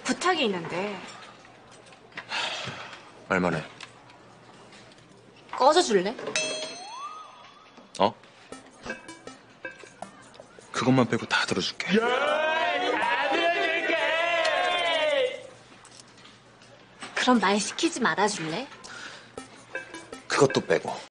부탁이 있는데. 말만 해. 꺼져줄래? 어? 그것만 빼고 다 들어줄게. 그럼 말 시키지 말아줄래? 그것도 빼고.